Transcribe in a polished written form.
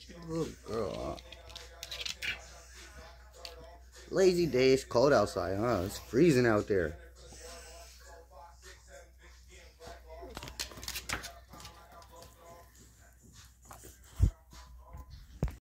Good girl. Lazy day. It's cold outside, huh? It's freezing out there.